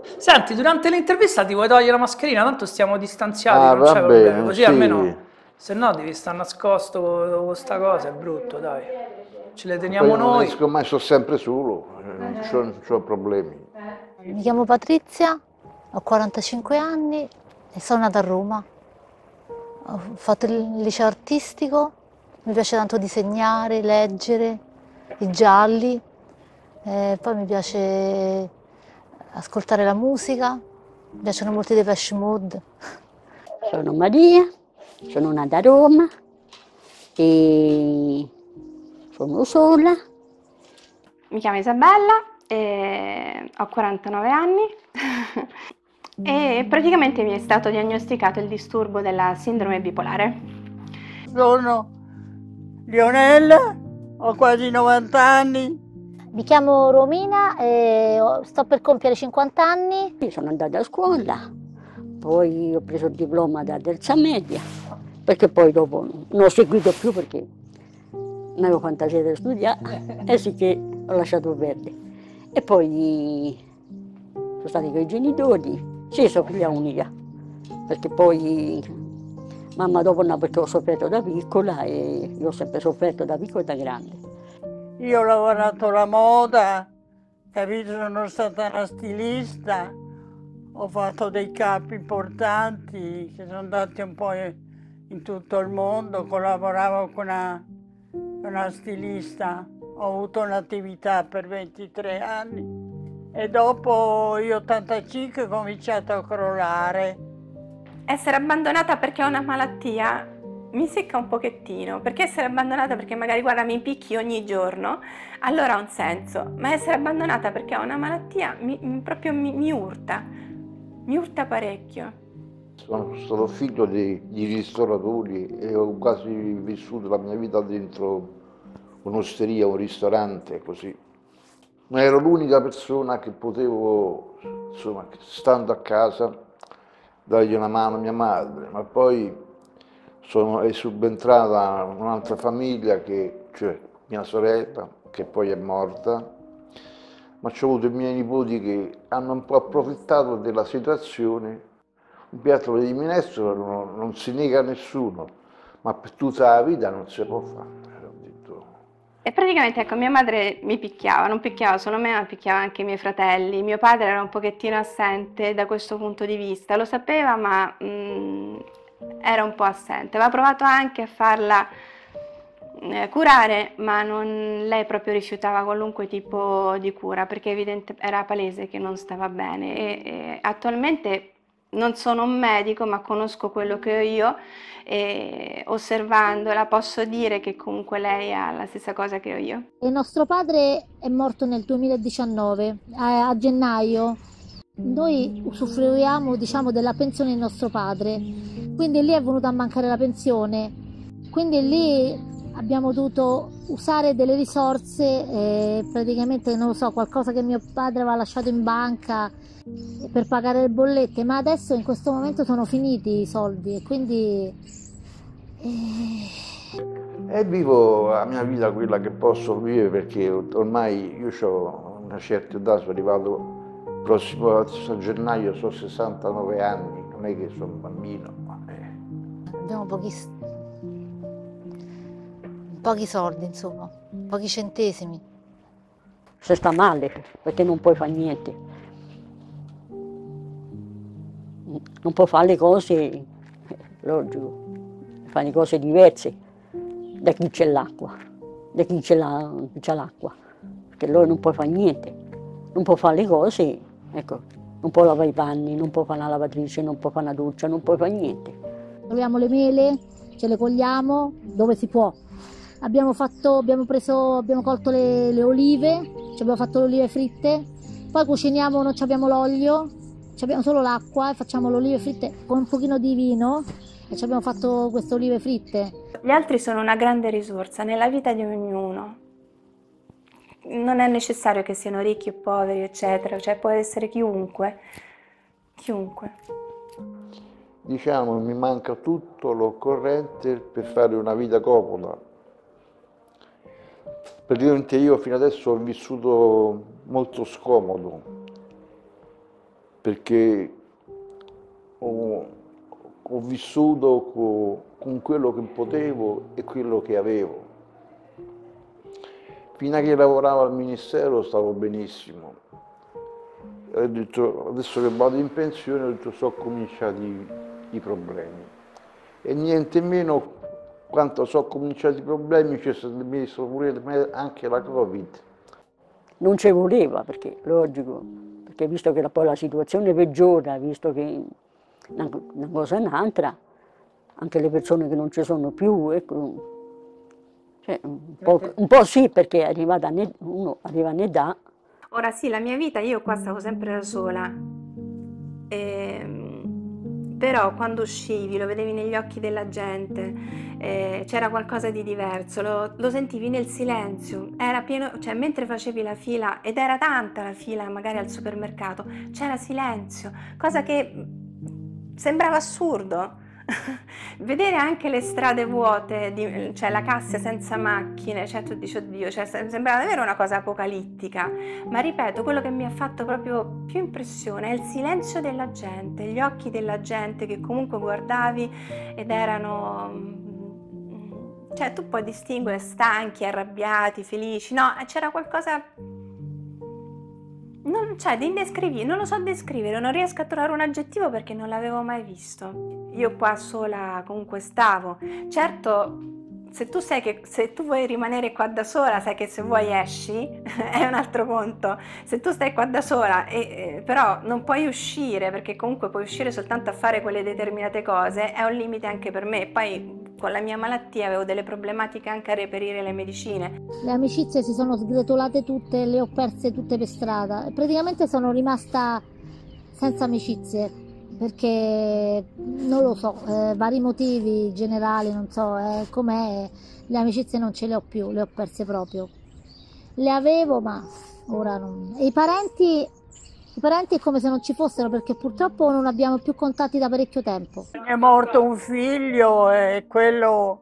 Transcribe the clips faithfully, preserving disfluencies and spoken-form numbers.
Senti, durante l'intervista ti vuoi togliere la mascherina? Tanto stiamo distanziati, Ah, non va c'è problema. bene, Così sì. almeno, se no devi stare nascosto con questa cosa, è brutto, dai. Ce le Poi teniamo io non noi. esco mai, sto sempre solo, eh, non c'ho, non c'ho problemi. Mi chiamo Patrizia, ho quarantacinque anni e sono nata a Roma. Ho fatto il liceo artistico, mi piace tanto disegnare, leggere, i gialli, eh, poi mi piace ascoltare la musica, mi piacciono molto i Depeche Mode. Sono Maria, sono nata a Roma e sono sola. Mi chiamo Isabella, e ho quarantanove anni e praticamente mi è stato diagnosticato il disturbo della sindrome bipolare. Sono Lionella, ho quasi novanta anni. Mi chiamo Romina e ho- sto per compiere cinquanta anni. Io sono andata a scuola, poi ho preso il diploma da terza media, perché poi dopo non ho seguito più perché non avevo fantasia di studiare, e sì che ho lasciato perdere. E poi sono stati con i genitori, sì, sono figlia unica, perché poi mamma dopo no, perché ho sofferto da piccola e io ho sempre sofferto da piccola e da grande. Io ho lavorato la moda, capito? Sono stata una stilista, ho fatto dei capi importanti che sono andati un po' in tutto il mondo, collaboravo con una, con una stilista, ho avuto un'attività per ventitré anni e dopo io ottantacinque ho cominciato a crollare. Essere abbandonata perché ho una malattia mi secca un pochettino, perché essere abbandonata perché magari guarda mi picchi ogni giorno, allora ha un senso, ma essere abbandonata perché ho una malattia mi, mi- proprio mi, mi urta, mi urta parecchio. Sono stato figlio di, di ristoratori e ho quasi vissuto la mia vita dentro un'osteria, un ristorante, così. Ma ero l'unica persona che potevo, insomma, stando a casa, dargli una mano a mia madre, ma poi sono, è subentrata un'altra famiglia, che, cioè mia sorella, che poi è morta, ma c'ho avuto i miei nipoti che hanno un po' approfittato della situazione. Un piatto di minestrone non, non si nega a nessuno, ma per tutta la vita non si può fare. Ho detto, E praticamente ecco, mia madre mi picchiava, non picchiava solo me, ma picchiava anche i miei fratelli. Mio padre era un pochettino assente da questo punto di vista, lo sapeva, ma mm, era un po' assente. Aveva provato anche a farla eh, curare, ma non- lei proprio rifiutava qualunque tipo di cura, perché evidente, era palese che non stava bene. E, e attualmente non sono un medico, ma conosco quello che ho io e osservandola posso dire che comunque lei ha la stessa cosa che ho io. Il nostro padre è morto nel duemiladiciannove, a, a gennaio. Noi usufruiamo, diciamo, della pensione di nostro padre, quindi lì è venuta a mancare la pensione, quindi lì abbiamo dovuto usare delle risorse, eh, praticamente non lo so, qualcosa che mio padre aveva lasciato in banca per pagare le bollette, ma adesso in questo momento sono finiti i soldi e quindi eh, e vivo la mia vita, quella che posso vivere, perché ormai io ho una certa età, sono arrivato prossimo a gennaio, sono sessantanove anni, non è che sono un bambino. Ma eh. abbiamo pochi, pochi soldi, insomma, pochi centesimi. Se sta male, perché non puoi fare niente. Non puoi fare le cose, logico, fare le cose diverse da chi c'è l'acqua, da chi c'è l'acqua, perché loro non puoi fare niente, non puoi fare le cose, ecco, non puoi lavare i panni, non puoi fare una lavatrice, non puoi fare una doccia, non puoi fare niente. Troviamo le mele, ce le cogliamo dove si può. Abbiamo, fatto, abbiamo, preso, abbiamo colto le, le olive, ci abbiamo fatto le olive fritte, poi cuciniamo, non abbiamo l'olio, abbiamo solo l'acqua e facciamo le olive fritte con un pochino di vino e ci abbiamo fatto queste olive fritte. Gli altri sono una grande risorsa nella vita di ognuno. Non è necessario che siano ricchi o poveri, eccetera, cioè può essere chiunque, chiunque. Diciamo, mi manca tutto l'occorrente per fare una vita comoda. Praticamente io fino adesso ho vissuto molto scomodo. perché ho, ho vissuto co, con quello che potevo e quello che avevo. Fino a che lavoravo al Ministero stavo benissimo. Ho detto, adesso che vado in pensione, ho detto, sono cominciati i problemi. E niente meno, quando sono cominciati i problemi, c'è stato messo pure anche la Covid. Non ci voleva, perché logico, perché visto che poi la situazione peggiora, visto che una, una cosa è un'altra, anche le persone che non ci sono più, ecco, cioè, un, po', un po' sì, perché è arrivata, uno arriva in età. Ora sì, la mia vita, io qua stavo sempre da sola, e, però quando uscivi lo vedevi negli occhi della gente, eh, c'era qualcosa di diverso, lo, lo sentivi nel silenzio, era pieno, cioè mentre facevi la fila, ed era tanta la fila magari al supermercato, c'era silenzio, cosa che sembrava assurdo. Vedere anche le strade vuote, di, cioè la Cassia senza macchine, cioè tu dici oddio, cioè, sembrava davvero una cosa apocalittica, ma ripeto, quello che mi ha fatto proprio più impressione è il silenzio della gente, gli occhi della gente che comunque guardavi ed erano, cioè tu puoi distinguere stanchi, arrabbiati, felici, no, c'era qualcosa, non, cioè, di indescrivibile, non lo so descrivere, non riesco a trovare un aggettivo perché non l'avevo mai visto. Io qua sola comunque stavo, certo se tu sai che se tu vuoi rimanere qua da sola, sai che se vuoi esci, è un altro conto, se tu stai qua da sola e, eh, però non puoi uscire perché comunque puoi uscire soltanto a fare quelle determinate cose, è un limite anche per me. Poi con la mia malattia avevo delle problematiche anche a reperire le medicine. Le amicizie si sono sgretolate tutte, le ho perse tutte per strada, praticamente sono rimasta senza amicizie. Perché non lo so, eh, vari motivi generali, non so, eh, com'è, le amicizie non ce le ho più, le ho perse proprio. Le avevo, ma ora non. E i parenti, i parenti è come se non ci fossero, perché purtroppo non abbiamo più contatti da parecchio tempo. È morto un figlio e quello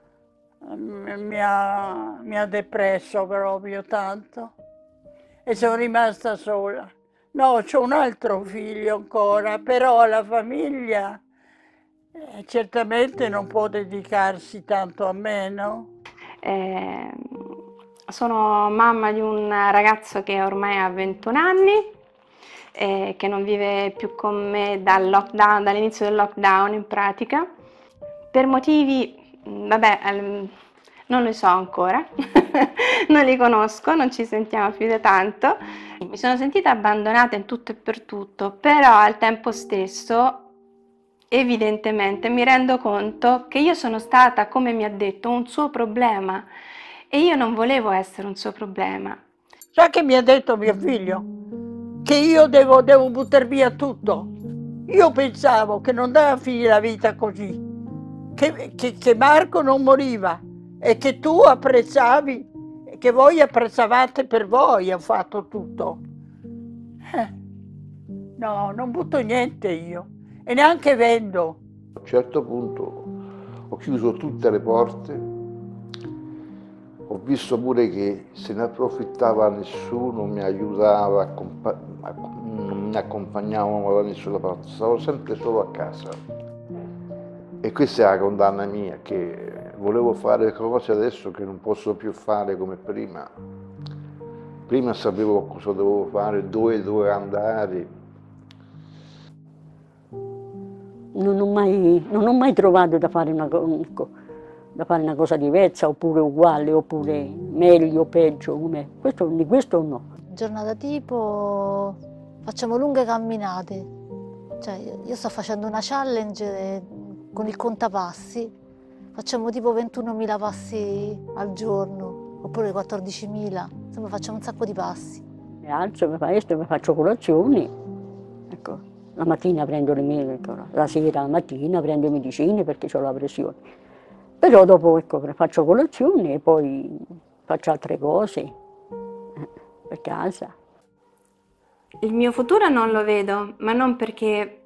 mi ha, mi ha depresso proprio tanto e sono rimasta sola. No, c'ho un altro figlio ancora, però la famiglia eh, certamente non può dedicarsi tanto a me, no? Eh, sono mamma di un ragazzo che ormai ha ventuno anni, eh, che non vive più con me dal lockdown, dall'inizio del lockdown in pratica, per motivi, vabbè, ehm, non lo so ancora, non li conosco, non ci sentiamo più da tanto. Mi sono sentita abbandonata in tutto e per tutto, però al tempo stesso evidentemente mi rendo conto che io sono stata, come mi ha detto, un suo problema e io non volevo essere un suo problema. Sa che mi ha detto mio figlio? Che io devo, devo buttare via tutto. Io pensavo che non doveva finire la vita così, che, che, che Marco non moriva e che tu apprezzavi, che voi apprezzavate per voi, ho fatto tutto. Eh, no, non butto niente io, e neanche vendo. A un certo punto ho chiuso tutte le porte, ho visto pure che se ne approfittava nessuno, mi aiutava, non mi accompagnavo da nessuna parte, stavo sempre solo a casa. E questa è la condanna mia, che volevo fare cose adesso che non posso più fare come prima. Prima sapevo cosa dovevo fare, dove dovevo andare. Non ho mai, non ho mai trovato da fare, una, da fare una cosa diversa, oppure uguale, oppure meglio o peggio. Come. Questo, di questo no. Giornata tipo, facciamo lunghe camminate. Cioè, io sto facendo una challenge con il contapassi, facciamo tipo ventunomila passi al giorno, oppure quattordicimila, insomma facciamo un sacco di passi. Mi alzo, mi faccio, mi faccio colazioni, ecco, la mattina prendo le mie, la sera, la mattina prendo le medicine perché ho la pressione. Però dopo ecco, faccio colazione e poi faccio altre cose eh, per casa. Il mio futuro non lo vedo, ma non perché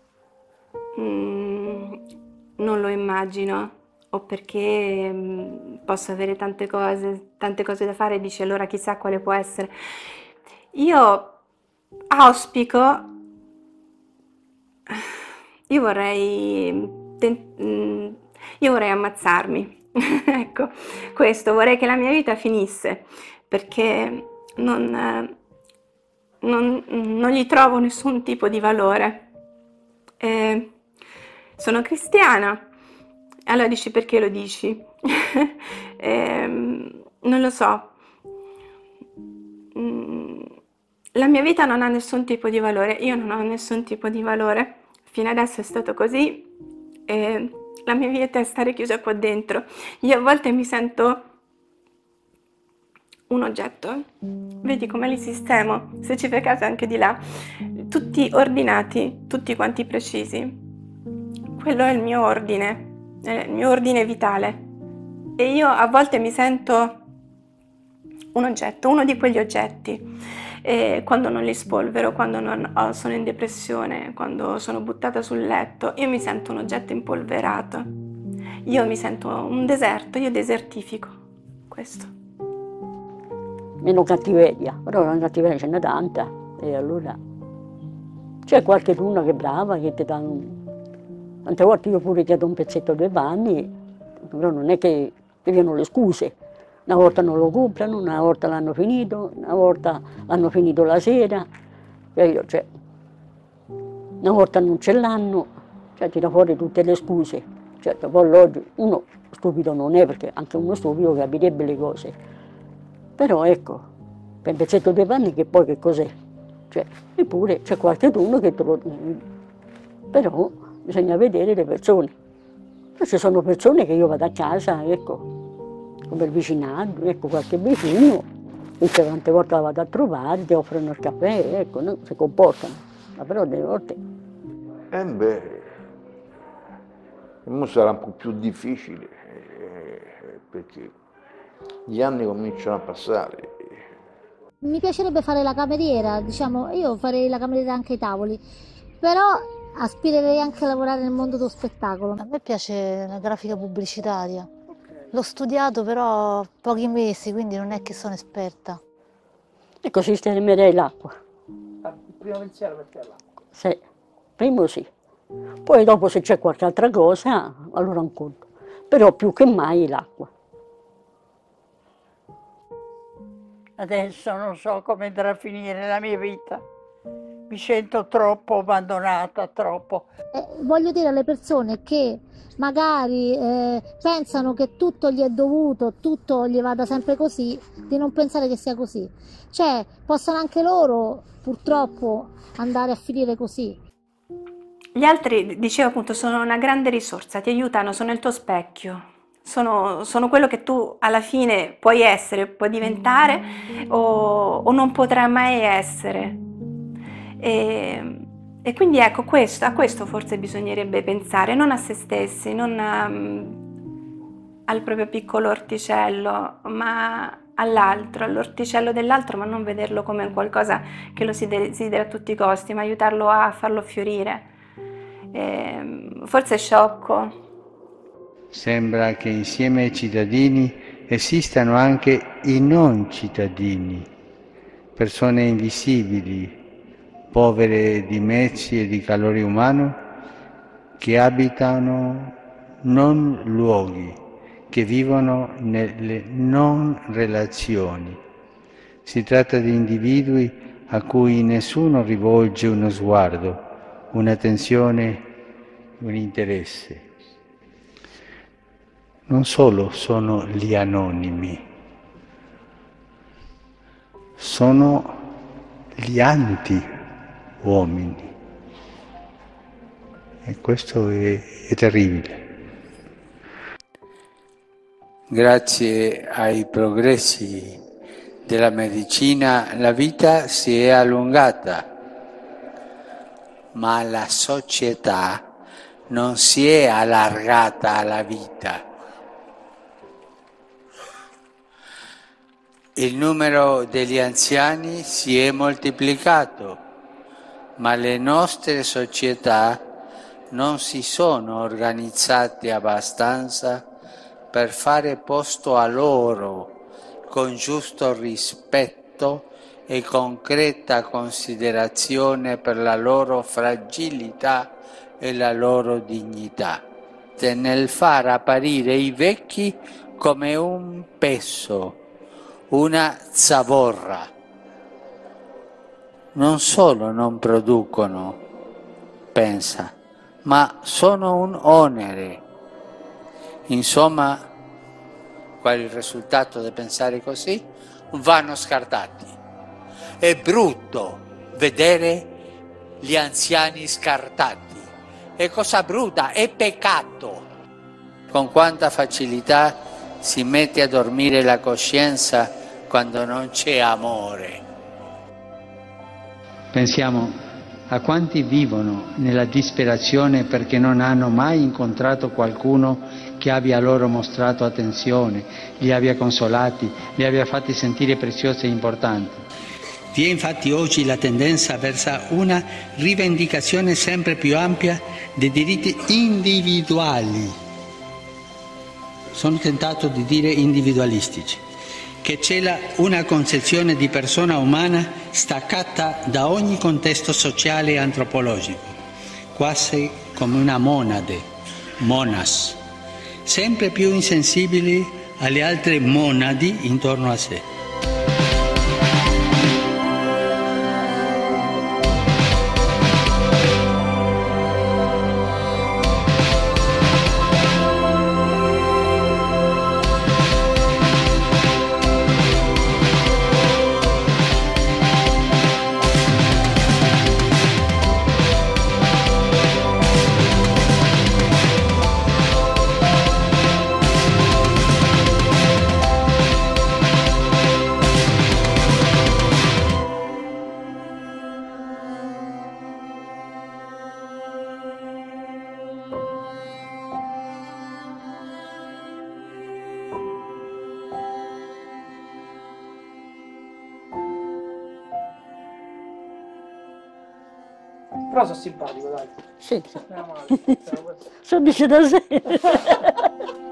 mm, non lo immagino o perché mh, posso avere tante cose, tante cose da fare e dici allora chissà quale può essere. Io auspico io vorrei, ten- io vorrei ammazzarmi, ecco, questo, vorrei che la mia vita finisse, perché non, non, non gli trovo nessun tipo di valore. Eh, sono cristiana, allora dici perché lo dici? eh, non lo so. La mia vita non ha nessun tipo di valore, io non ho nessun tipo di valore, fino adesso è stato così e la mia vita è stare chiusa qua dentro. Io a volte mi sento un oggetto, vedi come li sistemo, se ci fai caso anche di là, tutti ordinati, tutti quanti precisi. Quello è il mio ordine, è il mio ordine vitale e io a volte mi sento un oggetto, uno di quegli oggetti. E quando non li spolvero, quando non oh, sono in depressione, quando sono buttata sul letto, io mi sento un oggetto impolverato, io mi sento un deserto, io desertifico, questo. Meno cattiveria, però la cattiveria ce n'è tanta e allora c'è qualche luna che è brava, che ti dà un... Tante volte io pure chiedo un pezzetto dei panni, però non è che ti vienono le scuse. Una volta non lo comprano, una volta l'hanno finito, una volta l'hanno finito la sera, e io, cioè, una volta non ce l'hanno, cioè tira fuori tutte le scuse. Certo, poi oggi uno stupido non è, perché anche uno stupido capirebbe le cose. Però ecco, per un pezzetto di panni che poi che cos'è? Cioè, eppure c'è qualcuno che te lo... Però bisogna vedere le persone. Ci sono persone che io vado a casa, ecco, come il vicinato, ecco qualche vicino, dice quante volte la vado a trovare, ti offrono il caffè, ecco, no? Si comportano, ma però delle volte... Eh beh, mo sarà un po' più difficile, eh, perché gli anni cominciano a passare. Mi piacerebbe fare la cameriera, diciamo, io farei la cameriera anche ai tavoli, però aspirerei anche a lavorare nel mondo dello spettacolo. A me piace la grafica pubblicitaria. L'ho studiato però pochi mesi, quindi non è che sono esperta. Ecco, sistemerei l'acqua. Il primo pensiero per te è l'acqua? Sì, primo sì. Poi dopo se c'è qualche altra cosa, allora un conto. Però più che mai l'acqua. Adesso non so come andrà a finire la mia vita. Mi sento troppo abbandonata, troppo. Eh, voglio dire alle persone che magari eh, pensano che tutto gli è dovuto, tutto gli vada sempre così, di non pensare che sia così. Cioè, possono anche loro purtroppo andare a finire così. Gli altri, dicevo appunto, sono una grande risorsa, ti aiutano, sono il tuo specchio. Sono, sono quello che tu alla fine puoi essere, puoi diventare o, o non potrai mai essere. E, e quindi ecco, questo, a questo forse bisognerebbe pensare, non a se stessi, non a, al proprio piccolo orticello, ma all'altro, all'orticello dell'altro, ma non vederlo come qualcosa che lo si desidera a tutti i costi, ma aiutarlo a farlo fiorire. E, forse è sciocco. Sembra che insieme ai cittadini esistano anche i non cittadini, persone invisibili, povere di mezzi e di calore umano, che abitano non luoghi, che vivono nelle non relazioni. Si tratta di individui a cui nessuno rivolge uno sguardo, un'attenzione, un interesse. Non solo sono gli anonimi, sono gli anti-uomini. E questo è, è terribile. Grazie ai progressi della medicina la vita si è allungata, ma la società non si è allargata alla vita. Il numero degli anziani si è moltiplicato, ma le nostre società non si sono organizzate abbastanza per fare posto a loro con giusto rispetto e concreta considerazione per la loro fragilità e la loro dignità, nel far apparire i vecchi come un peso, una zavorra. Non solo non producono, pensa, ma sono un onere. Insomma, qual è il risultato di pensare così? Vanno scartati. È brutto vedere gli anziani scartati. È cosa brutta, è peccato. Con quanta facilità si mette a dormire la coscienza quando non c'è amore. Pensiamo a quanti vivono nella disperazione perché non hanno mai incontrato qualcuno che abbia loro mostrato attenzione, li abbia consolati, li abbia fatti sentire preziosi e importanti. Vi è infatti oggi la tendenza verso una rivendicazione sempre più ampia dei diritti individuali. Sono tentato di dire individualistici, che cela una concezione di persona umana staccata da ogni contesto sociale e antropologico, quasi come una monade, monas, sempre più insensibili alle altre monadi intorno a sé. Però sono simpatico, dai. Sì, sì. Meno male. Sono dice da sé.